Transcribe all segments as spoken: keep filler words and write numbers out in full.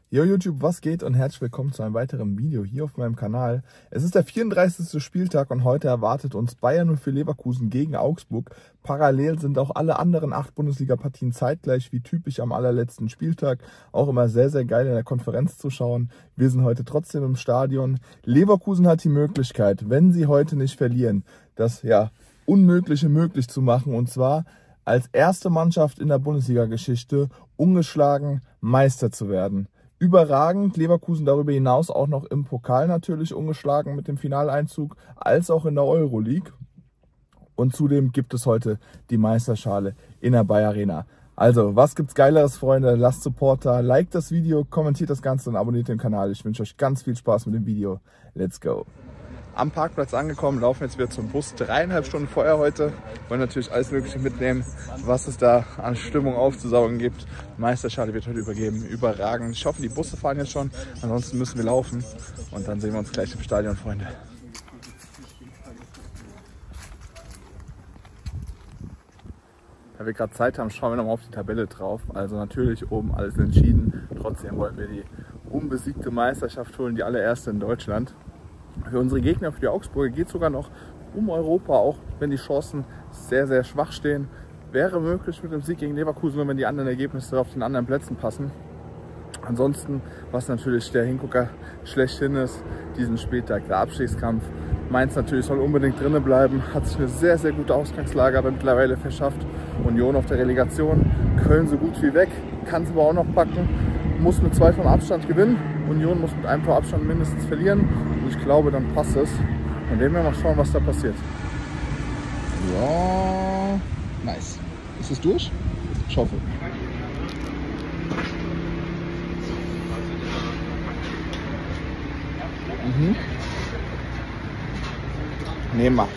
Yo YouTube, was geht und herzlich willkommen zu einem weiteren Video hier auf meinem Kanal. Es ist der vierunddreißigste Spieltag und heute erwartet uns Bayern null vier Leverkusen gegen Augsburg. Parallel sind auch alle anderen acht Bundesliga-Partien zeitgleich, wie typisch am allerletzten Spieltag. Auch immer sehr, sehr geil in der Konferenz zu schauen. Wir sind heute trotzdem im Stadion. Leverkusen hat die Möglichkeit, wenn sie heute nicht verlieren, das ja Unmögliche möglich zu machen, und zwar als erste Mannschaft in der Bundesliga-Geschichte ungeschlagen Meister zu werden. Überragend, Leverkusen darüber hinaus auch noch im Pokal natürlich ungeschlagen mit dem Finaleinzug, als auch in der Euroleague. Und zudem gibt es heute die Meisterschale in der Bayer Arena. Also, was gibt's Geileres, Freunde? Lasst Supporter, liked das Video, kommentiert das Ganze und abonniert den Kanal. Ich wünsche euch ganz viel Spaß mit dem Video. Let's go! Am Parkplatz angekommen, laufen jetzt wieder zum Bus. Dreieinhalb Stunden vorher heute. Wollen natürlich alles Mögliche mitnehmen, was es da an Stimmung aufzusaugen gibt. Die Meisterschale wird heute übergeben. Überragend. Ich hoffe, die Busse fahren jetzt schon. Ansonsten müssen wir laufen. Und dann sehen wir uns gleich im Stadion, Freunde. Da wir gerade Zeit haben, schauen wir nochmal auf die Tabelle drauf. Also natürlich oben alles entschieden. Trotzdem wollten wir die unbesiegte Meisterschaft holen, die allererste in Deutschland. Für unsere Gegner, für die Augsburger, geht es sogar noch um Europa, auch wenn die Chancen sehr, sehr schwach stehen. Wäre möglich mit dem Sieg gegen Leverkusen, wenn die anderen Ergebnisse auf den anderen Plätzen passen. Ansonsten, was natürlich der Hingucker schlechthin ist, diesen Spieltag, der Abstiegskampf. Mainz natürlich soll unbedingt drinnen bleiben, hat sich eine sehr, sehr gute Ausgangslage aber mittlerweile verschafft. Union auf der Relegation, Köln so gut wie weg, kann es aber auch noch packen, muss mit zwei Toren Abstand gewinnen. Union muss mit einem Tor Abstand mindestens verlieren. Und ich glaube, dann passt es. Und werden wir mal schauen, was da passiert. Ja, nice. Ist es durch? Ich hoffe. Mhm. Nehmen wir.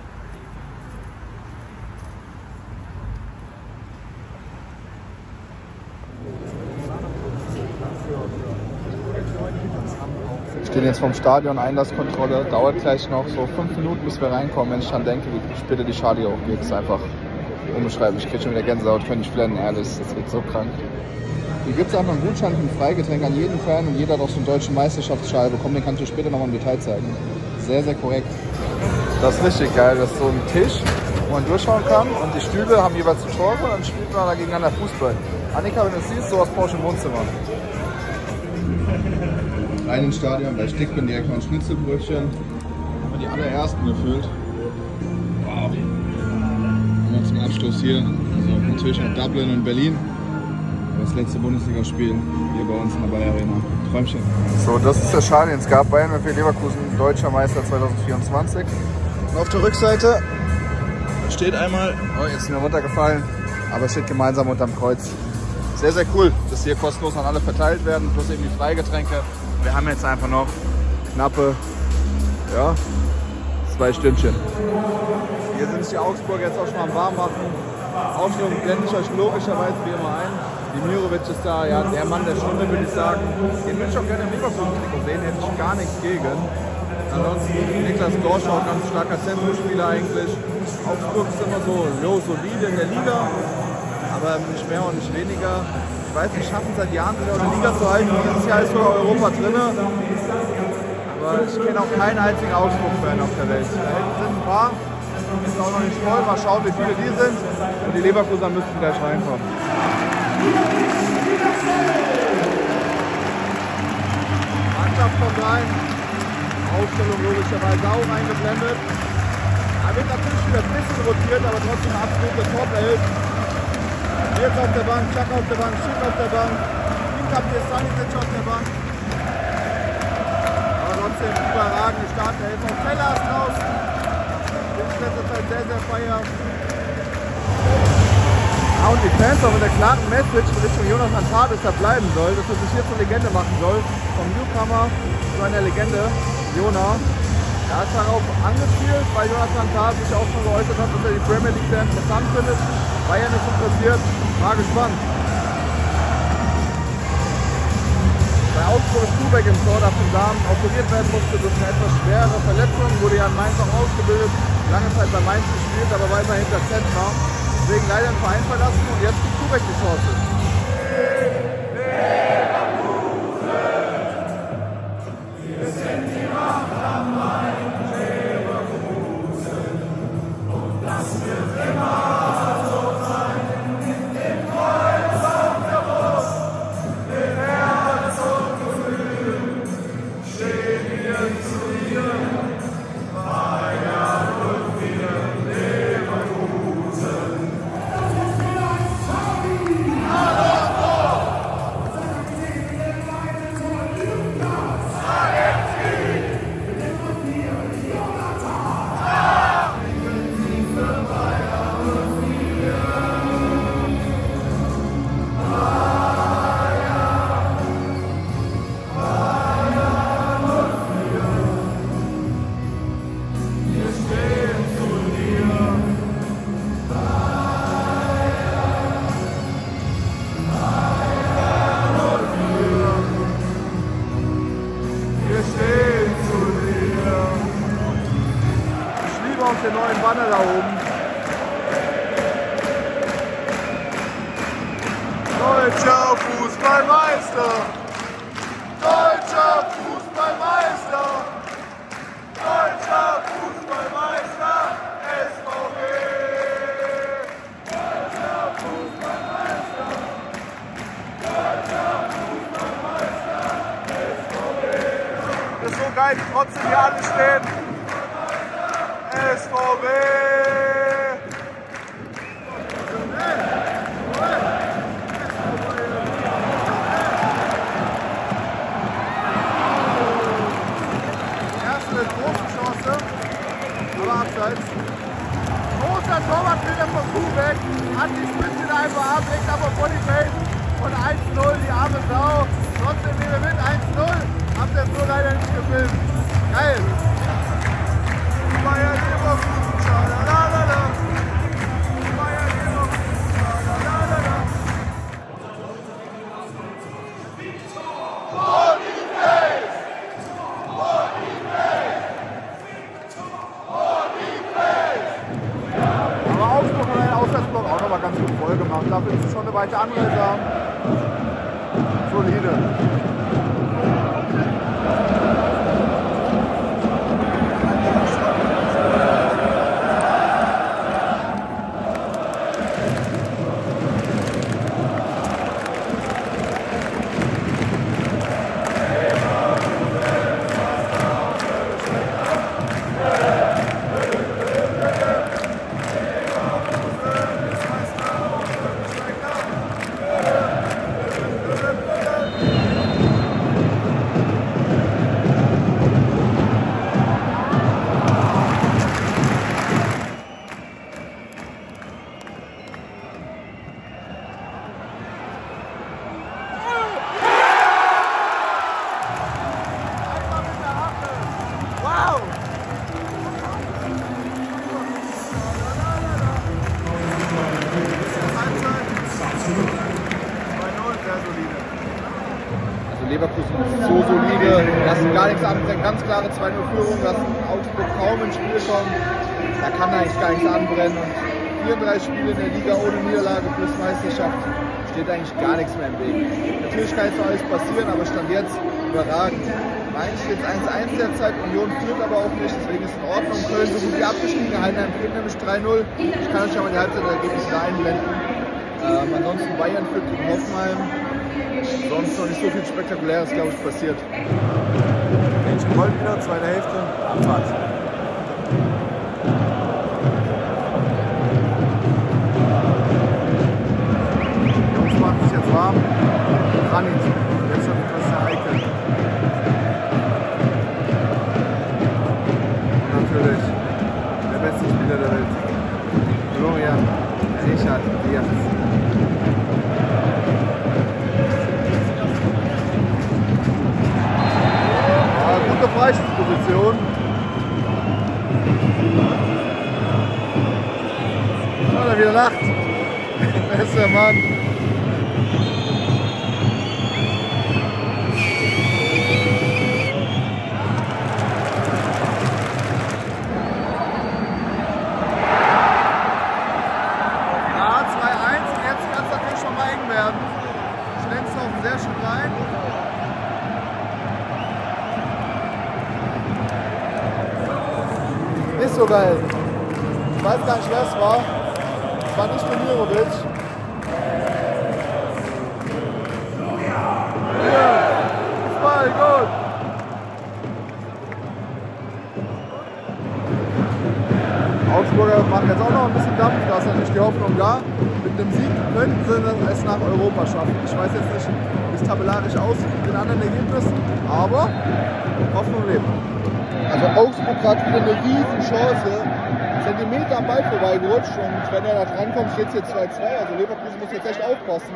Wir stehen jetzt vom Stadion, Einlasskontrolle, dauert gleich noch so fünf Minuten, bis wir reinkommen. Wenn ich dann denke, wie später die Schale hochgeht, ist einfach unbeschreiblich. Ich kriege schon wieder Gänsehaut, könnte ich flennen, ehrlich, das wird so krank. Hier gibt es einfach einen Gutschein für ein Freigetränk an jeden Fan und jeder hat auch so einen deutschen Meisterschaftsschal bekommen, den kann ich dir später nochmal im Detail zeigen. Sehr, sehr korrekt. Das ist richtig geil, das ist so ein Tisch, wo man durchschauen kann und die Stühle haben jeweils ein Tor und dann spielt man da gegeneinander Fußball. Annika, wenn du es siehst, sowas brauchst du im Wohnzimmer. Rein ins Stadion, bei Stickbin direkt mal ein Schnitzelbrötchen. Haben wir die allerersten gefüllt. Wow. Und noch zum Abschluss hier, also natürlich noch Dublin und Berlin. Das letzte Bundesligaspiel hier bei uns in der Bayer Arena. Träumchen. So, das ist der Schal, den es gab. Bayern null vier Leverkusen, Deutscher Meister zweitausendvierundzwanzig. Und auf der Rückseite steht einmal, oh, jetzt ist mir runtergefallen, aber es steht gemeinsam unterm Kreuz. Sehr, sehr cool, dass hier kostenlos an alle verteilt werden, plus eben die Freigetränke. Wir haben jetzt einfach noch knappe, ja, zwei Stündchen. Hier sind sich die Augsburger jetzt auch schon am warm machen. Aufstellung blende ich euch logischerweise wie immer ein. Dimirovic ist da, ja, der Mann der Stunde, würde ich sagen. Den würde ich auch gerne im Leverkusen-Trikot sehen, hätte ich gar nichts gegen. Ansonsten Niklas Dorschau, ganz starker Zentrumspieler eigentlich. Augsburg ist immer so, jo, solide in der Liga, aber nicht mehr und nicht weniger. Ich weiß nicht, schaffen seit Jahren wieder eine Liga zu halten. Dieses Jahr ist sogar Europa drin. Aber ich kenne auch keinen einzigen Augsburg-Fan auf der Welt. Da sind ein paar, ist auch noch nicht voll. Mal schauen, wie viele die sind. Und die Leverkusener müssten gleich reinkommen. Mannschaft kommt rein. Aufstellung logischerweise auch eingeblendet. Da wird natürlich wieder ein bisschen rotiert, aber trotzdem eine absolute Top-Elf. Jetzt auf der Bank, Chuck auf der Bank, Schick auf der Bank, Kapitän Stanisic auf der Bank. Aber trotzdem überragende Startelf. Auch Keller ist draußen. Bin ich letzter Zeit sehr, sehr feier. Ah, und die Fans auch mit der klaren Message in Richtung Jonathan Tah, dass er bleiben soll, dass er sich hier zur Legende machen soll. Vom Newcomer zu einer Legende, Jona. Er ist darauf angespielt, weil Jonathan Tah sich auch schon geäußert hat, dass er die Premier League sehr interessant findet. Bayern ist interessiert, war gespannt. Bei Augsburg ist Kubek im Tor, der von Damen operiert werden musste durch eine etwas schwere Verletzung, wurde ja in Mainz auch ausgebildet, lange Zeit bei Mainz gespielt, aber weiterhin hinter Zentner. Deswegen leider den Verein verlassen und jetzt gibt Kubek die Chance. Banner da oben. Deutscher Fußballmeister! Deutscher Fußballmeister! Deutscher Fußballmeister! S V W! Deutscher Fußballmeister! Deutscher Fußballmeister! S V W! Das ist so geil, wie trotzdem hier alle stehen. S V W! Großer Torwartfehler von Kuhbeck, hat die Spitze einfach ab, legt aber vor die Face von eins null, die arme Sau. Trotzdem nehmen wir mit eins null, habt ihr so leider nicht gefilmt. Geil! Bayern Leverkusen, schalalala. Bayern Leverkusen, schalalala. Vor die Face! Vor die Face! Vor die Face! Aber Augsburg hat den Auswärtsblock auch nochmal ganz gut voll gemacht. Dafür ist es schon eine weite Anreise. Solide. Leverkusen ist so solide, lassen gar nichts anbrennen, ganz klare zwei null Führung, lassen Augsburg kaum ins Spiel kommen, da kann eigentlich gar nichts anbrennen und vierunddreißig Spiele in der Liga ohne Niederlage plus Meisterschaft steht eigentlich gar nichts mehr im Weg. Natürlich kann jetzt noch alles passieren, aber Stand jetzt überragend. Eigentlich steht es eins eins derzeit, Union führt aber auch nicht, deswegen ist es in Ordnung. Köln so gut wie abgestiegen, Heidenheim führt nämlich drei null. Ich kann euch ja mal die Halbzeitergebnisse einblenden. Ähm, ansonsten Bayern führt gegen Hoffenheim. Sonst noch nicht so viel Spektakuläres, glaube ich, passiert. Ich wollte wieder, zweite Hälfte, Abfahrt. Die Jungs machen sich jetzt warm. Granit, jetzt schon etwas sehr heikel. Und natürlich der beste Spieler der Welt, Florian Richard Diaz. Freistoßposition. Oh, er wieder lacht. Wer ist der Mann? Ja, zwei eins und jetzt kann es natürlich schon mal eng werden. Schlenzdorf sehr schön rein. Nicht so geil. Ich weiß gar nicht, wer es war. Es war nicht Mirovic. Ja, Fußball, gut. Augsburger machen jetzt auch noch ein bisschen Dampf, da ist natürlich die Hoffnung da. Mit dem Sieg könnten sie es nach Europa schaffen. Ich weiß jetzt nicht, wie es tabellarisch aussieht mit den anderen Ergebnissen, aber Hoffnung lebt. Also Augsburg hat wieder eine riesen Chance, Zentimeter am Ball vorbeigerutscht und wenn er da drankommt, steht es jetzt zwei zwei, also Leverkusen muss jetzt echt aufpassen.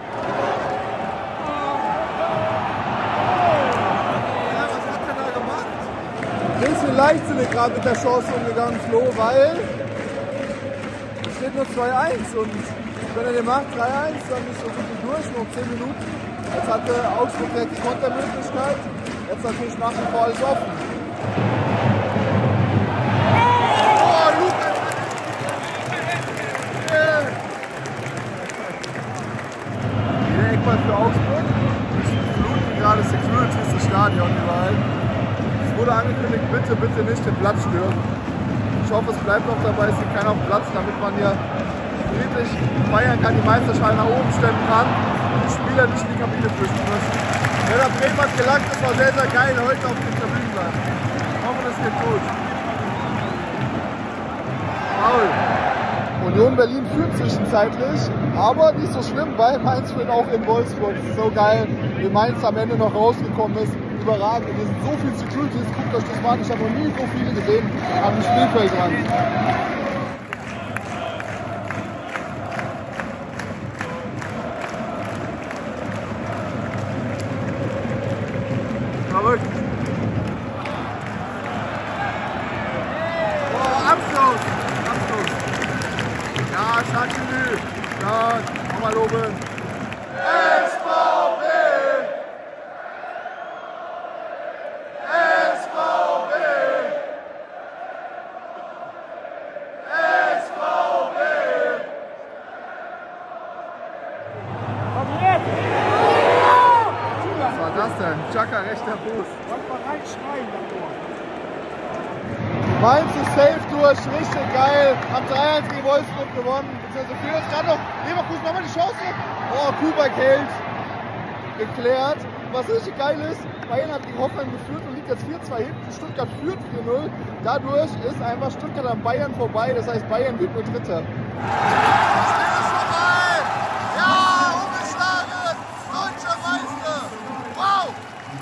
Ja, was hat er da gemacht? Ein bisschen leichtsinnig gerade mit der Chance umgegangen, Flo, weil es steht nur zwei eins und wenn er den macht, drei eins, dann ist er wirklich durch, noch zehn Minuten. Jetzt hatte Augsburg direkt die Kontermöglichkeit, jetzt natürlich nach wie vor alles offen. Oh, Lukas! Fußball für Augsburg. Fluten gerade Securities das Stadion überall. Es wurde angekündigt, bitte, bitte nicht den Platz stören. Ich hoffe, es bleibt noch dabei, es gibt keiner auf dem Platz, damit man hier friedlich feiern kann, die Meisterschale nach oben stemmen kann und die Spieler nicht in die Kabine flüchten müssen. Werder Bremen hat gelangt, das war sehr, sehr geil, heute auf den Kabinen bleiben. Ich hoffe, das geht gut. Paul. Union Berlin führt zwischenzeitlich, aber nicht so schlimm, weil Mainz führt auch in Wolfsburg. Das ist so geil, wie Mainz am Ende noch rausgekommen ist. Überragend. Hier sind so viele Securities, guckt euch das mal an. Ich habe noch nie so viele gesehen am Spielfeld dran. Verrückt. Oh, Abschluss. Abschluss. Ja, Startmenü. Ja, nochmal oben. S V B! S V B! S V B! Was war das denn? Chaka, rechter Fuß. Mainz ist safe durch, richtig geil. Haben drei eins gegen Wolfsburg gewonnen. Beziehungsweise für jetzt gerade noch Leverkusen nochmal die Chance. Oh, Kubak hält. Geklärt. Was richtig geil ist, Bayern hat gegen Hoffenheim geführt und liegt jetzt vier zwei hinten. Stuttgart führt vier null. Dadurch ist einfach Stuttgart an Bayern vorbei. Das heißt, Bayern wird nur Dritter. Ja, umgeschlagen! Deutscher Meister! Wow!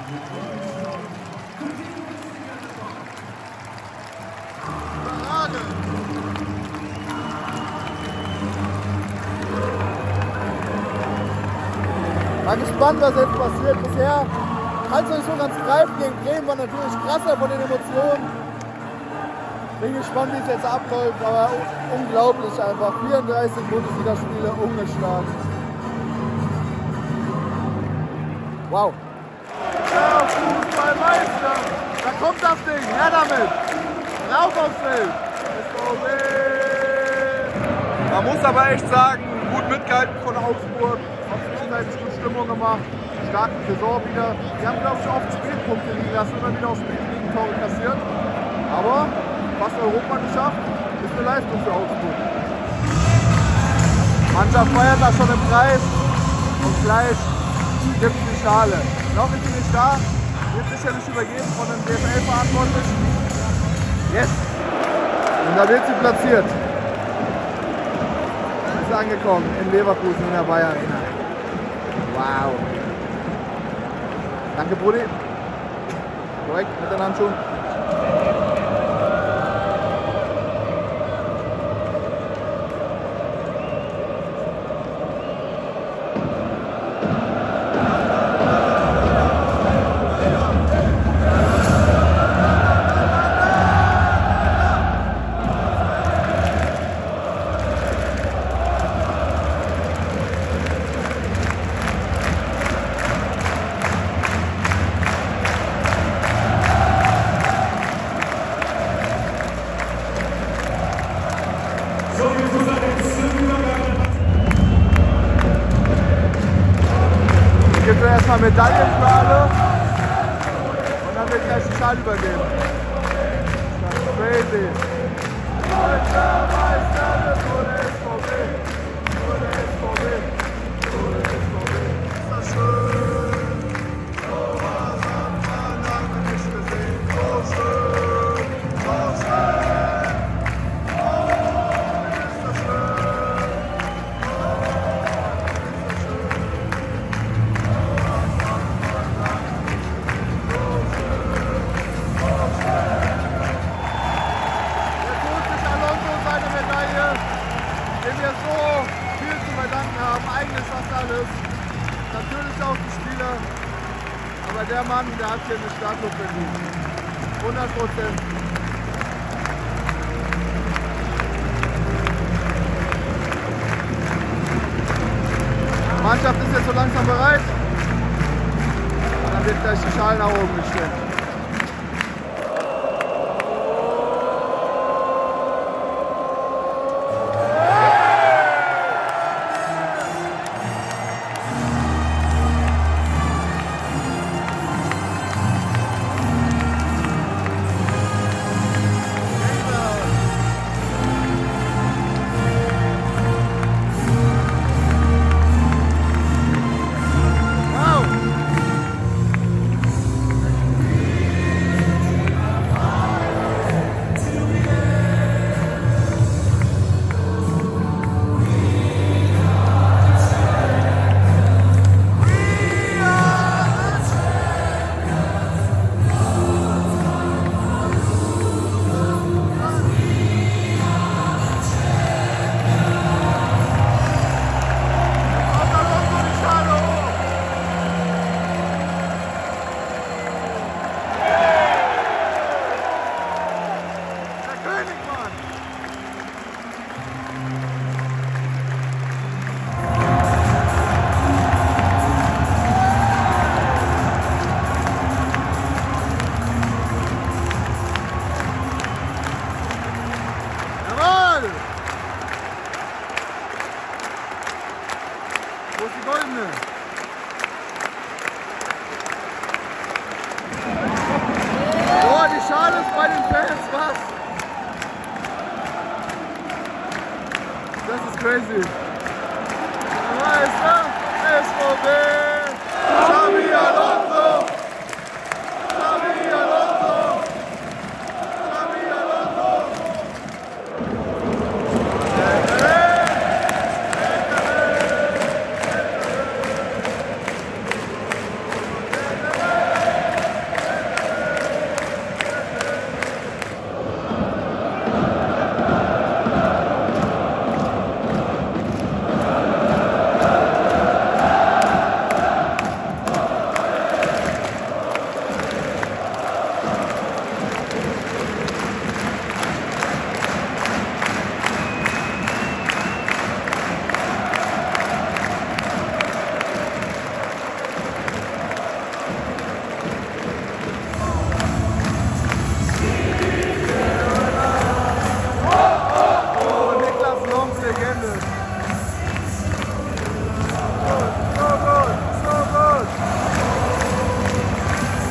Mal gespannt, was jetzt passiert. Bisher kann es noch nicht so ganz greifen. Gegen Bremen war natürlich krasser von den Emotionen. Bin gespannt, wie es jetzt abläuft, aber unglaublich einfach. vierunddreißig Bundesligaspiele ungeschlagen. Wow. Ja, Fußballmeister! Da kommt das Ding, her damit! Rauf aufs Feld! Man muss aber echt sagen, gut mitgehalten von Augsburg. Offensichtlich gut Stimmung gemacht. Starke Saison wieder. Die haben, glaube ich, oft Spielpunkte liegen lassen, immer wieder auf Spielligen Tore kassiert. Aber fast Europa geschafft, ist eine Leistung für Augsburg. Die Mannschaft feiert da schon im Kreis und gleich gibt es die Schale. Noch ist sie nicht da, wird sicherlich übergeben von den D F L-Verantwortlichen. Yes! Und da wird sie platziert. Ist angekommen in Leverkusen in der Bayer Arena. Wow. Danke, Brudi. Korrekt, mit den Handschuhen. Gibt es erstmal Medaillen für alle und dann wird gleich die Schale übergeben. Das ist crazy. Deutscher Meister wird nur der S V B. Nur der S V B. Nur der S V B. Ist das schön? Sowas hat man lange nicht gesehen. So schön. So schön. Oh, ist das schön. Dem wir so viel zu verdanken haben, eigentlich fast alles. Natürlich auch die Spieler, aber der Mann, der hat hier eine Statue verdient. hundert Prozent. Die Mannschaft ist jetzt so langsam bereit. Und dann wird gleich die Schale nach oben gestellt.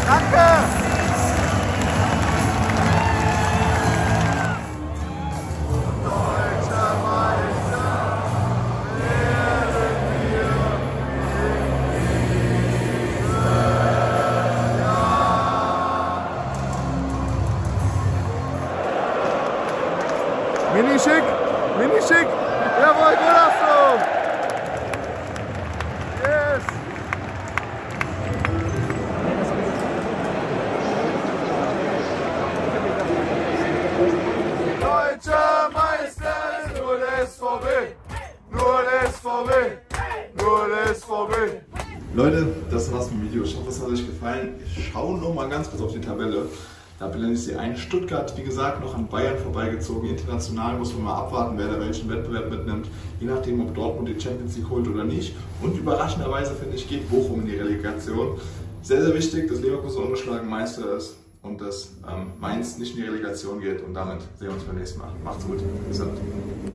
Danke! Mini schick, mini schick, jawohl, Golasso! Yes! Deutscher Meister, nur der S V W, nur der S V W, nur der S V W. Leute, das war's mit dem Video. Ich hoffe, es hat euch gefallen. Ich schaue noch mal ganz kurz auf die Tabelle. Da blende ich sie ein. Stuttgart, wie gesagt, noch an Bayern vorbeigezogen. International muss man mal abwarten, wer da welchen Wettbewerb mitnimmt. Je nachdem, ob Dortmund die Champions League holt oder nicht. Und überraschenderweise, finde ich, geht Bochum in die Relegation. Sehr, sehr wichtig, dass Leverkusen ungeschlagen Meister ist und dass ähm, Mainz nicht in die Relegation geht. Und damit sehen wir uns beim nächsten Mal. Macht's gut. Bis dann.